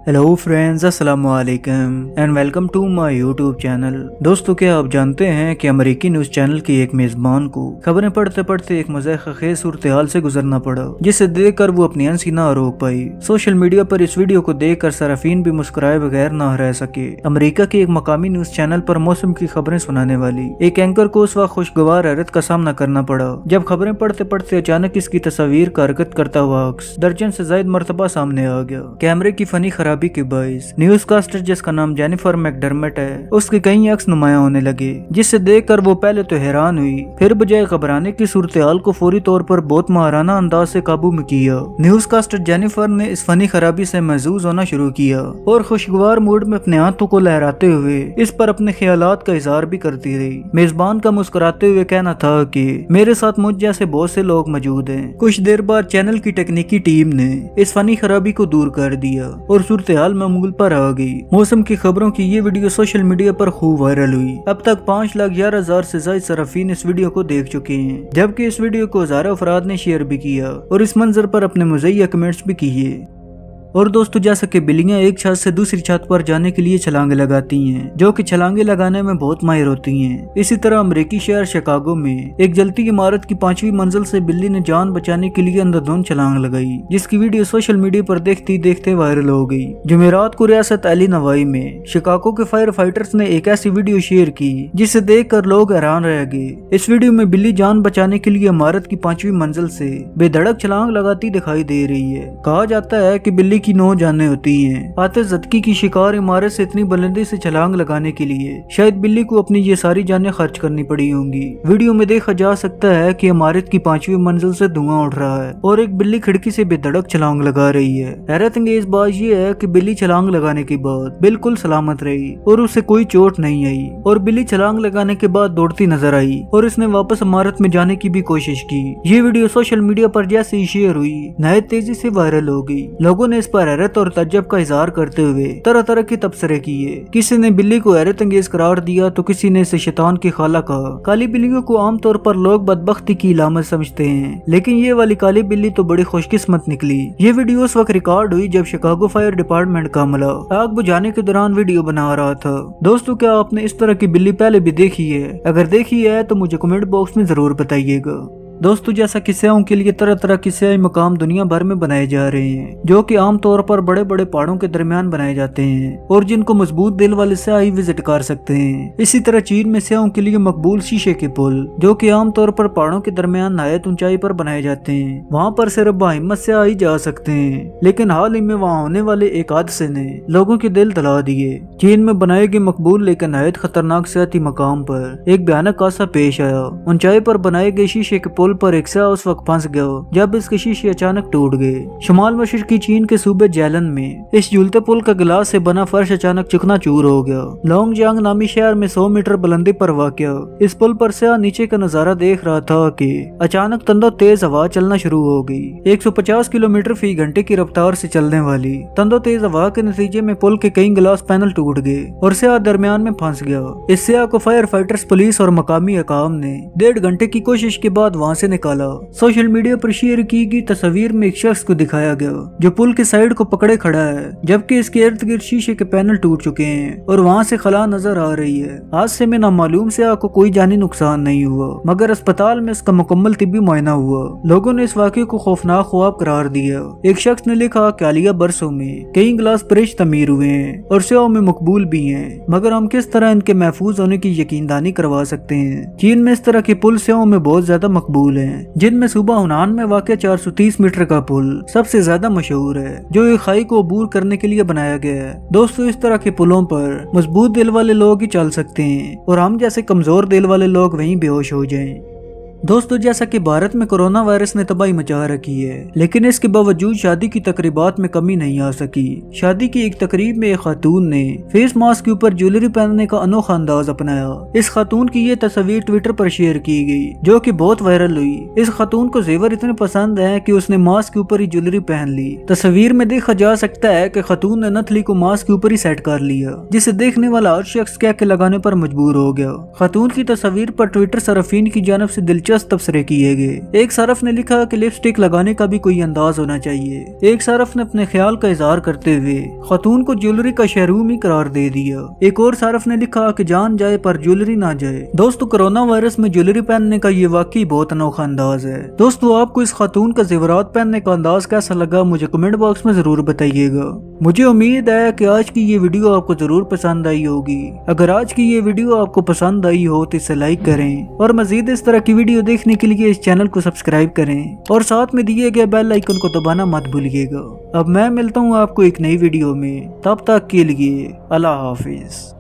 Hello friends, अस्सलाम वालेकुम and welcome to my YouTube channel. दोस्तों, क्या आप जानते हैं कि अमेरिकी न्यूज चैनल की एक मेजबान को खबरें पढ़ते पढ़ते एक मज़ाक़-खेज़ सूरत-ए-हाल से गुजरना पड़ा, जिसे देखकर वो अपनी हंसी ना रोक पाई। सोशल मीडिया पर इस वीडियो को देखकर सराफीन भी मुस्कुराए बगैर ना रह सके। अमेरिका के एक मकामी न्यूज चैनल पर मौसम की खबरें सुनाने वाली एक एंकर को उस वक्त खुशगवार हैरत का सामना करना पड़ा जब खबरें पढ़ते पढ़ते अचानक इसकी तस्वीर का हरकत करता हुआ अक्स दर्जन से ज्यादा मरतबा सामने आ गया। कैमरे की फनी खराबी के बाइस न्यूज कास्टर, जिसका नाम जेनिफर मैकडर्मट है, उसके कई अक्स नुमाया होने लगे, जिसे देखकर वो पहले तो हैरान हुई, फिर बजाय घबराने की सूरत-ए-हाल को फौरी तौर पर बहुत महाराना अंदाज से काबू में किया। न्यूज कास्टर जेनिफर ने इस फनी खराबी से महजूज होना शुरू किया और खुशगवार मूड में अपने हाथों को लहराते हुए इस पर अपने ख्यालात का इजहार भी करती रही। मेजबान का मुस्कुराते हुए कहना था कि मेरे साथ मुझ जैसे बहुत से लोग मौजूद हैं। कुछ देर बाद चैनल की तकनीकी टीम ने इस फनी खराबी को दूर कर दिया और सूरत-ए-हाल मामूल पर आ गई। मौसम की खबरों की ये वीडियो सोशल मीडिया पर खूब वायरल हुई। अब तक 5,11,000 से ज्यादा सराफीन इस वीडियो को देख चुके हैं, जबकि इस वीडियो को हजारों अफराद ने शेयर भी किया और इस मंजर पर अपने मज़ेहिया कमेंट्स भी किए। और दोस्तों, जैसा कि बिल्लियां एक छत से दूसरी छत पर जाने के लिए छलांगे लगाती हैं, जो कि छलांगे लगाने में बहुत माहिर होती हैं। इसी तरह अमेरिकी शहर शिकागो में एक जलती इमारत की 5वीं मंजिल से बिल्ली ने जान बचाने के लिए अंधाधुंध छलांग लगाई, जिसकी वीडियो सोशल मीडिया पर देखते देखते वायरल हो गई। जुमेरात को रियासत इलिनॉय में शिकागो के फायर फाइटर्स ने एक ऐसी वीडियो शेयर की जिसे देखकर लोग हैरान रह गए। इस वीडियो में बिल्ली जान बचाने के लिए इमारत की 5वीं मंजिल से बेधड़क छलांग लगाती दिखाई दे रही है। कहा जाता है कि बिल्ली की 9 जानें होती हैं। आतिशज़दगी की शिकार इमारत से इतनी बुलंदी से छलांग लगाने के लिए शायद बिल्ली को अपनी ये सारी जानें खर्च करनी पड़ी होंगी। वीडियो में देखा जा सकता है कि इमारत की 5वीं मंजिल से धुआं उठ रहा है और एक बिल्ली खिड़की से बेधड़क छलांग लगा रही है। हैरत अंगेज बात यह है कि बिल्ली छलांग लगाने के बाद बिल्कुल सलामत रही और उसे कोई चोट नहीं आई और बिल्ली छलांग लगाने के बाद दौड़ती नजर आई और इसने वापस इमारत में जाने की भी कोशिश की। ये वीडियो सोशल मीडिया पर जैसे ही शेयर हुई नहायत तेजी से वायरल हो गई। लोगों ने इस पर हैरत और तज्जब का इजहार करते हुए तरह तरह के तबसरे किए। किसी ने बिल्ली को हैरत अंगेज करार दिया तो किसी ने इसे शैतान की खाला कहा। काली बिल्लियों को आमतौर पर लोग बदबख्ती की इलामत समझते हैं, लेकिन ये वाली काली बिल्ली तो बड़ी खुशकिस्मत निकली। ये वीडियो उस वक्त रिकॉर्ड हुई जब शिकागो फायर डिपार्टमेंट का अमला आग बुझाने के दौरान वीडियो बना रहा था। दोस्तों, क्या आपने इस तरह की बिल्ली पहले भी देखी है? अगर देखी है तो मुझे कमेंट बॉक्स में जरूर बताइएगा। दोस्तों, जैसा कि स्याहों के लिए तरह तरह के स्याही मकाम दुनिया भर में बनाए जा रहे हैं, जो कि आमतौर पर बड़े बड़े पहाड़ों के दरमियान बनाए जाते हैं और जिनको मजबूत दिल वाले स्याह ही विजिट कर सकते हैं। इसी तरह चीन में स्याहों के लिए मकबूल शीशे के पुल, जो कि आमतौर पर पहाड़ों के दरमियान नहायत ऊंचाई पर बनाए जाते हैं, वहाँ पर सिर्फ बाहिम्मत स्याह ही जा सकते हैं। लेकिन हाल ही में वहाँ होने वाले एक हादसे ने लोगों के दिल दहला दिए। चीन में बनाए गए मकबूल लेकिन नहायत खतरनाक सियाती मकाम पर एक भयानक हादसा पेश आया। ऊंचाई पर बनाए गए शीशे के पुल पर एक स्याह उस वक्त फंस गया जब इसके शीशे अचानक टूट गए। शुमाल मशरकी चीन के सूबे जैलन में इस झूलते पुल का गिलास से बना फर्श अचानक चकनाचूर हो गया। लोंगजियांग नामी शहर में 100 मीटर बुलंदी पर वाक़या इस पुल पर स्याह नीचे का नजारा देख रहा था कि अचानक तंदो तेज हवा चलना शुरू हो गई। 150 किलोमीटर फी घंटे की रफ्तार से चलने वाली तंदो तेज हवा के नतीजे में पुल के कई गिलास पैनल टूट गए और स्याह दरमियान में फंस गया। इस स्याह को फायर फाइटर्स, पुलिस और मकामी अकाम ने 1.5 घंटे की कोशिश के बाद वहाँ से निकाला। सोशल मीडिया पर शेयर की गई तस्वीर में एक शख्स को दिखाया गया जो पुल के साइड को पकड़े खड़ा है, जबकि इसके इर्द गिर्द शीशे के पैनल टूट चुके हैं और वहाँ से खला नजर आ रही है। हादसे में नामालूम स्याह को कोई जानी नुकसान नहीं हुआ, मगर अस्पताल में इसका मुकम्मल तिब्बी मुआयना हुआ। लोगों ने इस वाक़े को खौफनाक ख्वाब करार दिया। एक शख्स ने लिखा कि हालिया बरसों में कई गिलास ब्रिज तमीर हुए हैं और स्याहों में मकबूल भी हैं, मगर हम किस तरह इनके महफूज होने की यकीनदानी करवा सकते हैं। चीन में इस तरह के पुल स्याहों में बहुत ज्यादा मकबूल हैं, जिनमें सूबा हुनान में वाक़ 430 मीटर का पुल सबसे ज्यादा मशहूर है, जो एक खाई को अबूर करने के लिए बनाया गया है। दोस्तों, इस तरह के पुलों पर मजबूत दिल वाले लोग ही चल सकते हैं और हम जैसे कमजोर दिल वाले लोग वहीं बेहोश हो जाएं। दोस्तों, जैसा कि भारत में कोरोना वायरस ने तबाही मचा रखी है, लेकिन इसके बावजूद शादी की तकरीबात में कमी नहीं आ सकी। शादी की एक तकरीब में एक खातून ने फेस मास्क के ऊपर ज्वेलरी पहनने का अनोखा अंदाज अपनाया। इस खातून की ये तस्वीर ट्विटर पर शेयर की गई, जो कि बहुत वायरल हुई। इस खातून को जेवर इतने पसंद है कि उसने मास्क के ऊपर ही ज्वेलरी पहन ली। तस्वीर में देखा जा सकता है कि खातून ने नथली को मास्क के ऊपर ही सेट कर लिया, जिसे देखने वाला हर शख्स क्या के लगाने पर मजबूर हो गया। खातून की तस्वीर पर ट्विटर सरफीन की जानब से दिलचस्प दिलचस्प तबसरे किए गए। एक सरफ ने लिखा कि लिपस्टिक लगाने का भी कोई अंदाज होना चाहिए। एक सरफ ने अपने ख्याल का इजहार करते हुए खातून को ज्वेलरी का शहरूम ही करार दे दिया। एक और सरफ ने लिखा कि जान जाए पर ज्वेलरी ना जाए। दोस्तों, कोरोना वायरस में ज्वेलरी पहनने का ये वाकई बहुत अनोखा अंदाज है। दोस्तों, आपको इस खातून का जेवरात पहनने का अंदाज कैसा लगा मुझे कमेंट बॉक्स में जरूर बताइएगा। मुझे उम्मीद है कि आज की ये वीडियो आपको जरूर पसंद आई होगी। अगर आज की ये वीडियो आपको पसंद आई हो तो इसे लाइक करें और मजीद इस तरह की वीडियो देखने के लिए इस चैनल को सब्सक्राइब करें और साथ में दिए गए बेल आइकन को दबाना मत भूलिएगा। अब मैं मिलता हूँ आपको एक नई वीडियो में, तब तक के लिए अल्लाह हाफिज।